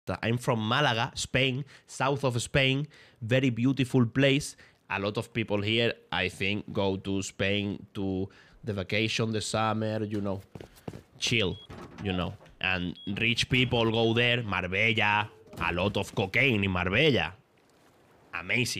fiesta. I'm from Málaga, Spain, south of Spain. Very beautiful place. A lot of people here, I think, go to Spain to the vacation, the summer, you know, chill, you know. And rich people go there. Marbella, a lot of cocaine in Marbella. Amazing.